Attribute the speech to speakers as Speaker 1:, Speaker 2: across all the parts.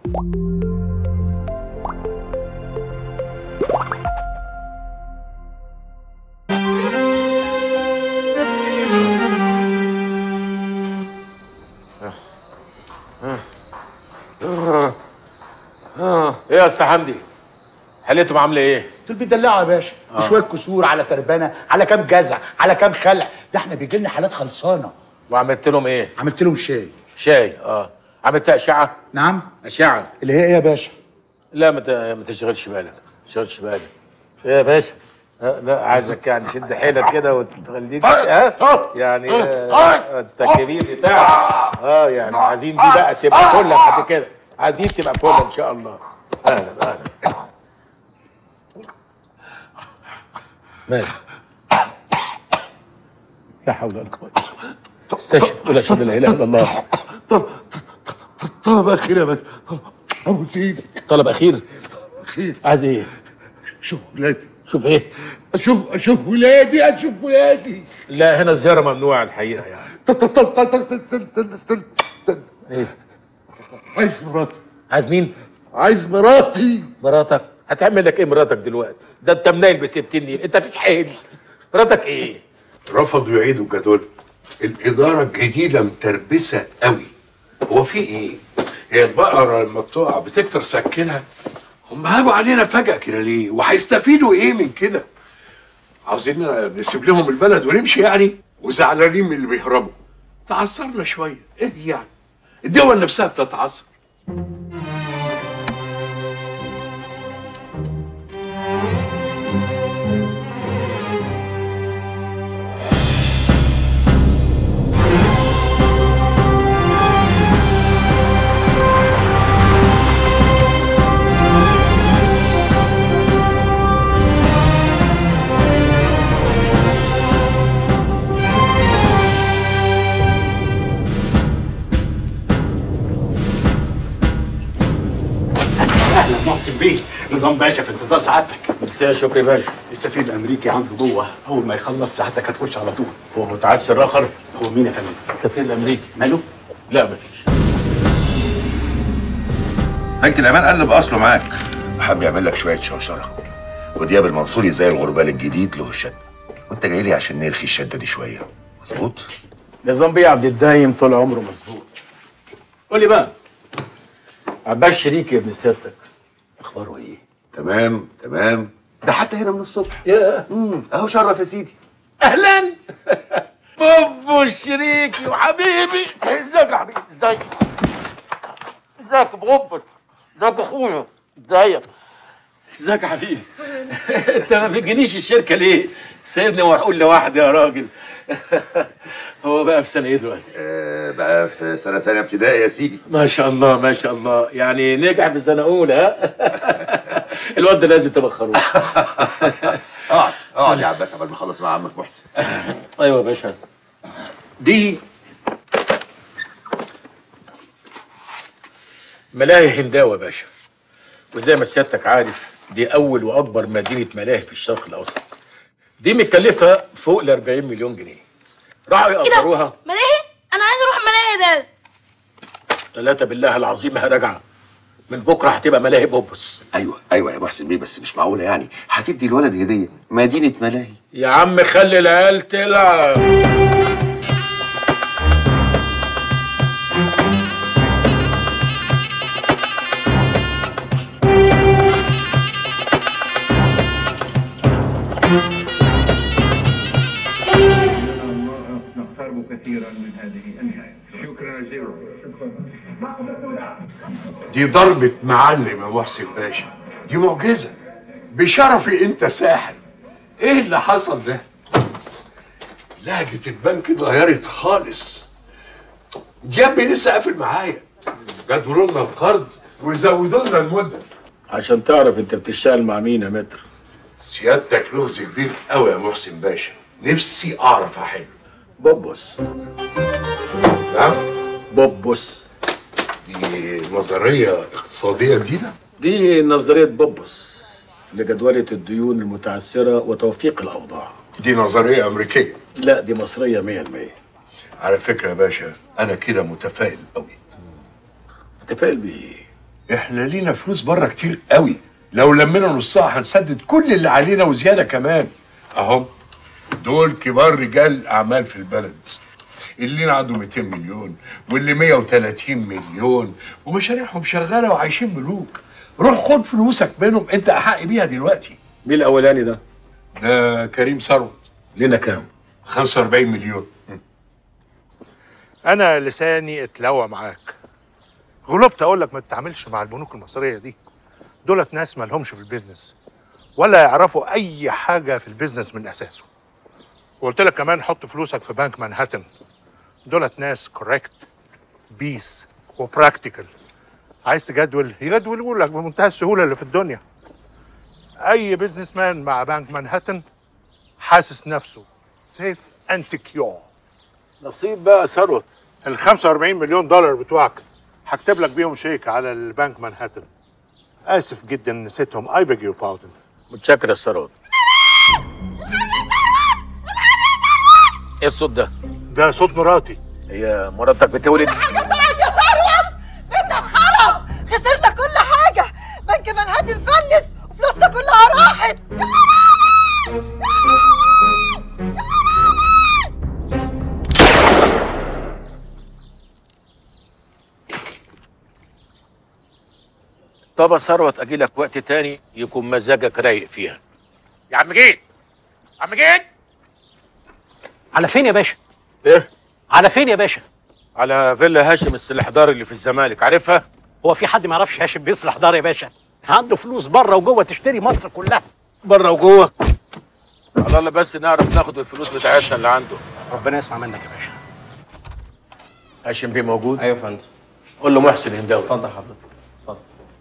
Speaker 1: ايه يا استاذ حمدي؟ حالتهم عامله ايه؟
Speaker 2: دول بيدلعوا يا باشا، بشويه كسور على تربانه على كام جزع على كام خلع، ده احنا بيجي لنا حالات خلصانه.
Speaker 1: وعملت لهم ايه؟
Speaker 2: عملت لهم شاي.
Speaker 1: شاي عملت اشعه؟
Speaker 2: نعم؟
Speaker 1: اشعه
Speaker 2: اللي هي ايه يا باشا؟
Speaker 1: لا ما تشغلش بالك، ما تشغلش بالك. ايه يا باشا؟ لا عايزك يعني شد حيلك كده وتخليك يعني انت كبير بتاعك يعني عايزين دي بقى تبقى كلك بعد كده، عايزين تبقى كلك ان شاء الله. اهلا ماشي. لا حول ولا قوة. استشهد ولا اشهد لا اله الا الله.
Speaker 2: طلب اخير يا باشا، ابوس ايدك.
Speaker 1: طلب اخير؟
Speaker 2: اخير.
Speaker 1: عايز ايه؟
Speaker 2: شوف ولادي.
Speaker 1: شوف ايه؟
Speaker 2: اشوف ولادي.
Speaker 1: لا هنا الزيارة ممنوعة الحقيقة يعني.
Speaker 2: استنى
Speaker 1: ايه؟
Speaker 2: عايز مراتي.
Speaker 1: عايز مين؟
Speaker 2: عايز مراتي.
Speaker 1: مراتك؟ هتعمل لك ايه مراتك دلوقتي؟ ده انت منايل ب60 نيل، انت فيش حيل. مراتك ايه؟
Speaker 3: رفضوا يعيدوا الجدول. الإدارة الجديدة متربسة قوي. هو في ايه؟ هي البقرة لما بتقع بتكتر سكنها؟ هم هاجوا علينا فجأة كده ليه؟ وهيستفيدوا ايه من كده؟ عاوزين نسيب لهم البلد ونمشي يعني؟ وزعلانين من اللي بيهربوا. تعثرنا شوية، ايه يعني؟ الدول نفسها بتتعثر.
Speaker 4: محسن بيه، نظام باشا في انتظار سعادتك.
Speaker 1: مساء شكري باشا.
Speaker 4: السفير الامريكي عنده جوه، اول ما يخلص سعادتك هتخش على طول.
Speaker 1: هو متعسر اخر؟
Speaker 4: هو مين يا فندم؟
Speaker 1: السفير الامريكي.
Speaker 4: ماله؟
Speaker 1: لا مفيش.
Speaker 5: بنك الامان قلب اصله معاك وحب يعمل لك شويه شوشره، ودياب المنصوري زي الغربال الجديد له الشده، وانت جاي لي عشان نرخي الشده دي شويه، مظبوط؟
Speaker 1: نظام بيه عبد الدايم طول عمره مظبوط. قول لي بقى، عباس شريكي يا ابن سيادتك اخباره ايه؟
Speaker 5: تمام ده حتى هنا من الصبح.
Speaker 1: يا
Speaker 5: اهو شرف يا سيدي.
Speaker 1: اهلا بوبو الشريكي وحبيبي. ازيك يا حبيبي؟ ازيك يا بوبو؟ ازيك يا اخويا؟ ازيك يا حبيبي؟ انت ما بتجينيش الشركه ليه؟ سيبني واقول لوحدي يا راجل. هو بقى في سنه ايه دلوقتي؟
Speaker 5: بقى في سنه ثانيه ابتدائي يا سيدي.
Speaker 1: ما شاء الله ما شاء الله، يعني نجح في سنه اولى. ها الواد ده لازم تبخروه.
Speaker 5: اقعد يا عباس قبل ما اخلص مع عمك محسن.
Speaker 1: ايوه يا باشا. دي ملاهي هنداوه يا باشا، وزي ما سيادتك عارف دي اول واكبر مدينه ملاهي في الشرق الاوسط. دي متكلفه فوق ال 40 مليون جنيه. راحوا يقدروها.
Speaker 6: ملاهي؟ انا عايز اروح ملاهي ده.
Speaker 1: 3 بالله العظيم راجعه من بكره هتبقى ملاهي بوبس.
Speaker 5: ايوه يا محسن بيه، بس مش معقوله يعني هتدي الولد هديه مدينه ملاهي؟
Speaker 1: يا عم خلي العيال تلعب.
Speaker 7: نقترب كثيرا من هذه النهايه. شكرا جزيلا.
Speaker 3: دي ضربة معلم يا محسن باشا، دي معجزة. بشرفي انت ساحر. ايه اللي حصل ده؟ لهجة البنك اتغيرت خالص. دياب لسه قافل معايا، جدولوا لنا القرض وزودوا لنا المدة.
Speaker 1: عشان تعرف انت بتشتغل مع مين يا متر.
Speaker 3: سيادتك لغز كبير قوي يا محسن باشا، نفسي اعرف احله.
Speaker 1: بوبس.
Speaker 3: نعم؟
Speaker 1: بوبس
Speaker 3: دي نظرية اقتصادية جديدة؟
Speaker 1: دي نظرية بوبس لجدولة الديون المتعثرة وتوفيق الأوضاع.
Speaker 3: دي نظرية أمريكية؟
Speaker 1: لا دي مصرية 100%.
Speaker 3: على فكرة يا باشا أنا كده متفائل قوي.
Speaker 1: متفائل بإيه؟
Speaker 3: احنا لينا فلوس بره كتير قوي، لو لمينا نصها هنسدد كل اللي علينا وزياده كمان. اهم دول كبار رجال اعمال في البلد، اللي عنده 200 مليون واللي 130 مليون ومشاريعهم شغاله وعايشين ملوك. روح خد فلوسك منهم، انت احق بيها دلوقتي.
Speaker 8: مين الاولاني ده؟
Speaker 3: ده كريم ثروت.
Speaker 8: لينا كام؟
Speaker 3: 45 مليون.
Speaker 2: انا لساني اتلوى معاك. غلبت اقول لك ما تتعاملش مع البنوك المصريه دي. دولت ناس ما لهمش في البيزنس ولا يعرفوا اي حاجه في البيزنس من اساسه. وقلت لك كمان حط فلوسك في بنك مانهاتن. دولت ناس كوريكت بيس وبراكتيكال. عايز تجدول يجدولوا لك بمنتهى السهوله اللي في الدنيا. اي بيزنس مان مع بنك مانهاتن حاسس نفسه سيف اند سكيور.
Speaker 8: نصيب بقى ثروت.
Speaker 2: ال 45 مليون دولار بتوعك هكتب لك بيهم شيك على البنك مانهاتن. اسف جدا نسيتهم. اي بيج يور باردن.
Speaker 8: متشكر يا ثروت. ايه الصوت ده؟
Speaker 2: ده صوت مراتي.
Speaker 8: هي مراتك بتولد؟
Speaker 9: حاجه طلعت يا ثروت، بيتنا اتخرب، خسرنا كل حاجه، بنك مانهاتن فلس وفلوسنا كلها راحت.
Speaker 8: طب يا ثروت اجي لك وقت تاني يكون مزاجك رايق فيها. يا عم جيد، عم جيد.
Speaker 10: على فين يا باشا؟
Speaker 8: ايه؟
Speaker 10: على فين يا باشا؟
Speaker 8: على فيلا هاشم السلحدار اللي في الزمالك، عارفها؟
Speaker 10: هو في حد ما يعرفش هاشم بيصلح دار يا باشا؟ عنده فلوس بره وجوه تشتري مصر كلها.
Speaker 8: بره وجوه؟ على الله بس نعرف ناخد الفلوس بتاعتنا اللي عنده.
Speaker 10: ربنا يسمع منك يا باشا.
Speaker 8: هاشم بيه موجود؟
Speaker 11: ايوه يا فندم.
Speaker 8: قول له محسن هنداوي.
Speaker 11: اتفضل حضرتك، اتفضل.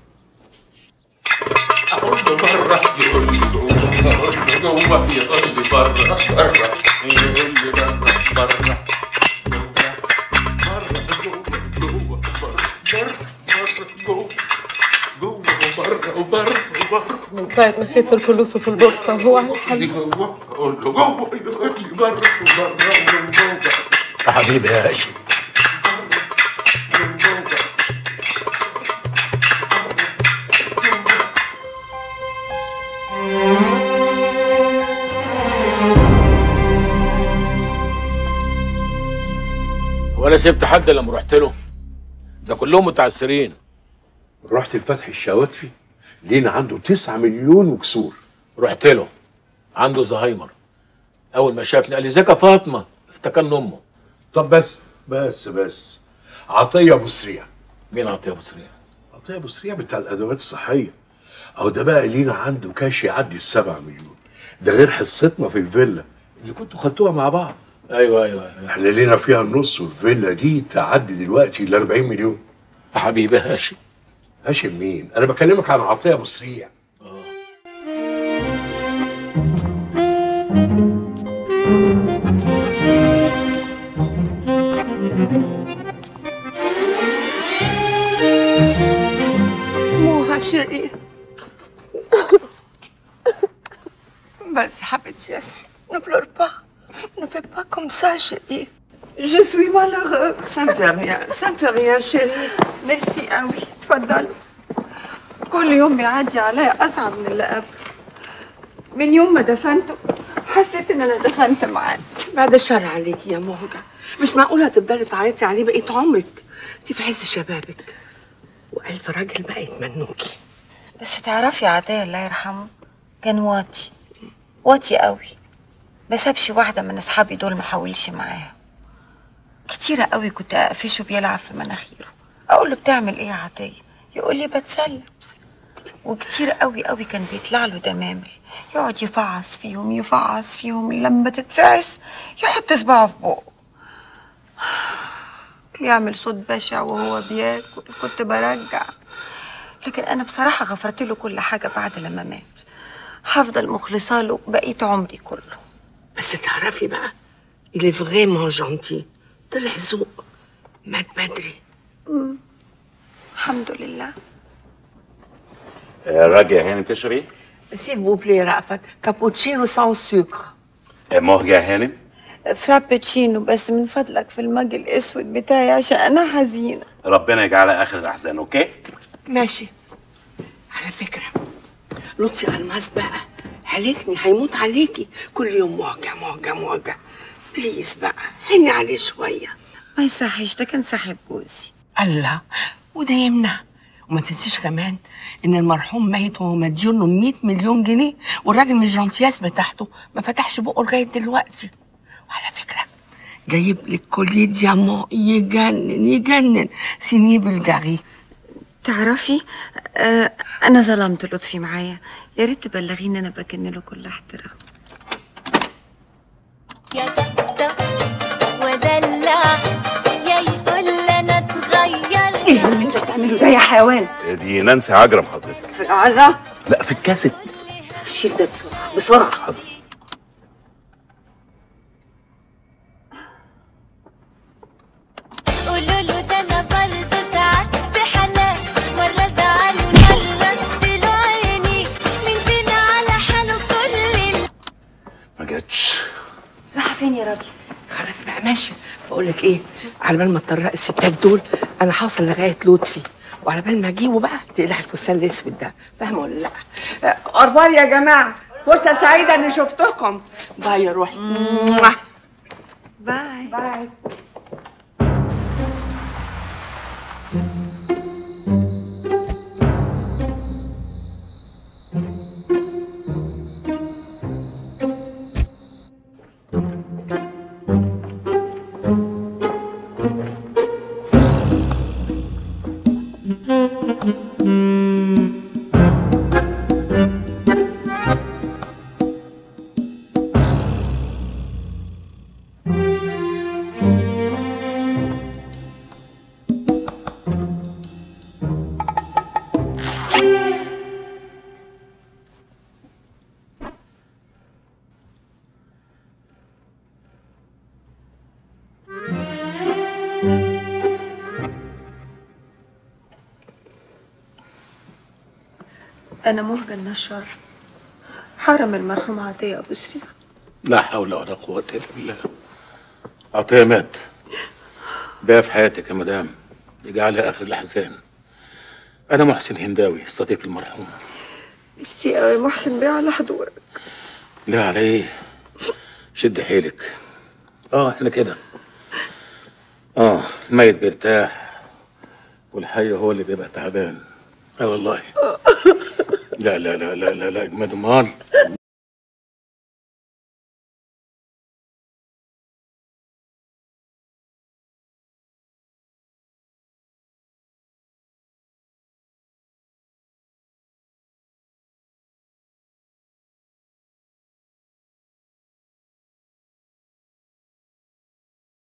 Speaker 3: اقول له بره يقول لي جوه، اقول له جوه يقول لي بره، بره يقول لي بره،
Speaker 12: من ساعة ما خسر فلوسه في البورصة وهو على الحل.
Speaker 3: اقول له جوه يقول لي بره، بره
Speaker 8: يا حبيبي يا هاشم. ولا سبت حد لما رحت له؟ ده كلهم متعسرين.
Speaker 3: رحت لفتحي الشواتفي، لينا عنده 9 مليون وكسور.
Speaker 8: رحت له عنده زهايمر. اول ما شافني قال لي ازيك يا فاطمه، افتكرني امه.
Speaker 3: طب بس عطيه ابو سريع.
Speaker 8: مين عطيه ابو سريع؟
Speaker 3: عطيه ابو سريع بتاع الادوات الصحيه. اهو ده بقى لينا عنده كاش يعدي ال7 مليون، ده غير حصتنا في الفيلا اللي كنتوا خدتوها مع بعض.
Speaker 8: ايوه
Speaker 3: احنا لينا فيها النص، والفيلا دي تعدي دلوقتي ال 40 مليون.
Speaker 8: يا حبيبي هاشم.
Speaker 3: هاشم مين؟ انا بكلمك عن عطيه ابو سريع.
Speaker 9: مو هالشيء. Vas-y, حبيبتي ياسين. Ne pleure pas. Ne fais pas comme ça, chérie. Je suis malheureux. Ça me fait rien. Ça me fait rien, chérie. Merci قوي. تفضل. كل يوم بيعدي عليا أصعب من اللي قبل. من يوم ما دفنته حسيت إن أنا دفنت معاه.
Speaker 12: بعد الشر عليكي يا مهجة، مش معقولة هتفضلي تعيطي عليه بقية عمرك. انتي في عز شبابك وألف راجل بقى يتمنوكي.
Speaker 9: بس تعرفي عطية الله يرحمه كان واطي قوي. ما سابش واحدة من أصحابي دول ما حاولش معاها. كتيرة قوي كنت أقفشه بيلعب في مناخيره. أقول له بتعمل إيه يا عطية؟ يقول لي بتسلى. وكتير قوي كان بيطلع له دمامل، يقعد يفعص فيهم لما تتفعس يحط صباعه في بقه. بيعمل صوت بشع وهو بياكل. كنت برجع، لكن أنا بصراحة غفرت له كل حاجة بعد لما مات. هفضل مخلصة له بقية عمري كله.
Speaker 12: بس تعرفي بقى اللي فريمون جونتي طلع ذوق، مات بدري.
Speaker 9: الحمد لله.
Speaker 13: راجع هانم تشربي؟
Speaker 12: سيل فو بلي رأفت، كابوتشينو سان سكر.
Speaker 13: مهجة هانم؟
Speaker 9: فرابتشينو بس من فضلك في المج الأسود بتاعي عشان أنا حزينة.
Speaker 13: ربنا يجعلها آخر الأحزان، أوكي؟
Speaker 12: ماشي. على فكرة لطفي الماس بقى هلكني، هيموت عليكي، كل يوم موجع موجع موجع. بليز بقى حني عليه شوية.
Speaker 9: ما يصحش، ده كان صاحب جوزي.
Speaker 12: الله، وده يمنع. وما تنسيش كمان ان المرحوم ميت وهو مديون له 100 مليون جنيه، والراجل من الجنطياس بتاعته ما فتحش بقه لغايه دلوقتي. وعلى فكره جايب لك كوليه ديامون يجنن يجنن، سينيه بالجاري.
Speaker 9: تعرفي انا ظلمت لطفي معايا، يا ريت تبلغيني انا بكن له كل احترام.
Speaker 11: يا طبطب ودلع يا يقول انا اتغير.
Speaker 14: ايه اللي انت بتعمله ده يا حيوان؟
Speaker 13: دي نانسي عجرم حضرتك.
Speaker 14: في العزا؟
Speaker 13: لا في الكاسيت.
Speaker 14: شيل ده بسرعه بسرعه.
Speaker 13: حاضر.
Speaker 11: قولوا له ده انا برضه ساعات بحالات، مره زعل مره اديله عيني، مين فينا على حاله كل
Speaker 13: ما جاتش.
Speaker 9: رايحه فين يا راجل؟
Speaker 12: خلاص بقى ماشي. بقول لك ايه، على بال ما تطرق الستات دول انا هوصل لغايه لطفي، وعلى بال ما اجيبه بقى تقلع الفستان الاسود ده، فاهمه ولا لا؟ اخبار يا جماعه، فرصه سعيده اني شفتكم. باي يا روحي.
Speaker 9: باي
Speaker 12: باي.
Speaker 9: أنا مهجة النشار، حرم المرحوم عطية أبو سريف.
Speaker 8: لا حول ولا قوة إلا بالله. عطية مات. بقى في حياتك يا مدام، اجعلها آخر الأحزان. أنا محسن هنداوي صديق المرحوم.
Speaker 9: ميرسي أوي محسن بيه على حضورك.
Speaker 8: لا على إيه؟ شد حيلك. إحنا كده. الميت بيرتاح والحي هو اللي بيبقى تعبان. والله. لا لا لا لا لا لا، اجمد امال.